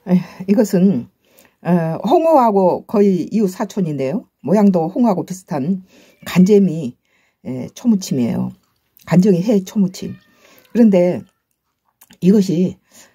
이것은 홍어하고 거의 이웃 사촌인데요. 모양도 홍어하고 비슷한 간재미 초무침이에요. 간정이 해 초무침. 그런데 이것이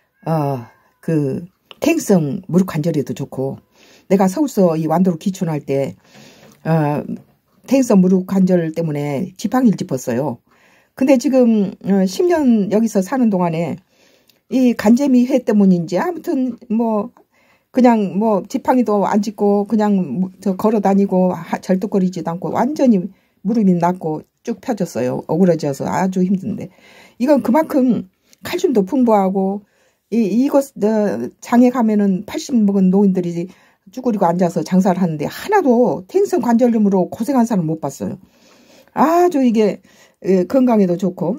그 퇴행성 무릎 관절에도 좋고, 내가 서울서 이 완도로 기촌할 때 퇴행성 무릎 관절 때문에 지팡이를 짚었어요. 근데 지금 10년 여기서 사는 동안에 이 간재미 회 때문인지 아무튼 뭐 그냥 뭐 지팡이도 안 짚고 그냥 저 걸어 다니고 절뚝거리지도 않고 완전히 무릎이 낫고 쭉 펴졌어요. 어그러져서 아주 힘든데, 이건 그만큼 칼슘도 풍부하고 이것 장에 가면은 80 먹은 노인들이 쭈그리고 앉아서 장사를 하는데 하나도 퇴행성 관절염으로 고생한 사람 못 봤어요. 아주 이게 건강에도 좋고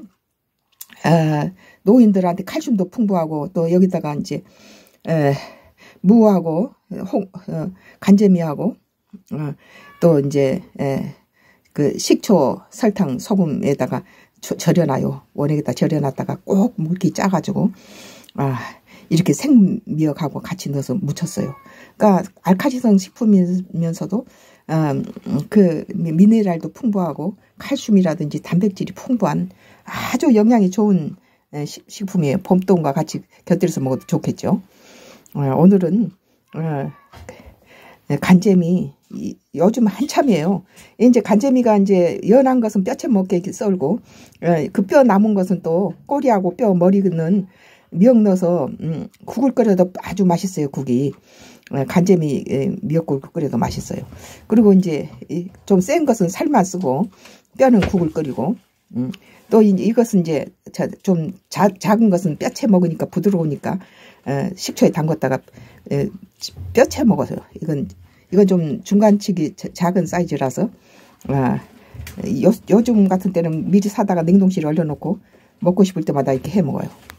노인들한테 칼슘도 풍부하고, 또 여기다가 이제 무하고 간재미하고 또 이제 그 식초, 설탕, 소금에다가 절여놔요. 원액에다 절여놨다가 꼭 물기 짜가지고 이렇게 생미역하고 같이 넣어서 무쳤어요. 그러니까 알칼리성 식품이면서도 그 미네랄도 풍부하고 칼슘이라든지 단백질이 풍부한 아주 영양이 좋은 식품이에요. 봄동과 같이 곁들여서 먹어도 좋겠죠. 오늘은 간재미 요즘 한참이에요. 이제 간재미가 이제 연한 것은 뼈채 먹게 썰고 그 뼈 남은 것은 또 꼬리하고 뼈 머리는 미역 넣어서 국을 끓여도 아주 맛있어요. 국이 간재미 미역국을 끓여도 맛있어요. 그리고 이제 좀 센 것은 살만 쓰고 뼈는 국을 끓이고, 또 이것은 이제 좀 작은 것은 뼈채 먹으니까 부드러우니까 식초에 담갔다가 뼈채 먹어요. 이건 좀 중간치기 작은 사이즈라서 요즘 같은 때는 미리 사다가 냉동실에 얼려놓고 먹고 싶을 때마다 이렇게 해 먹어요.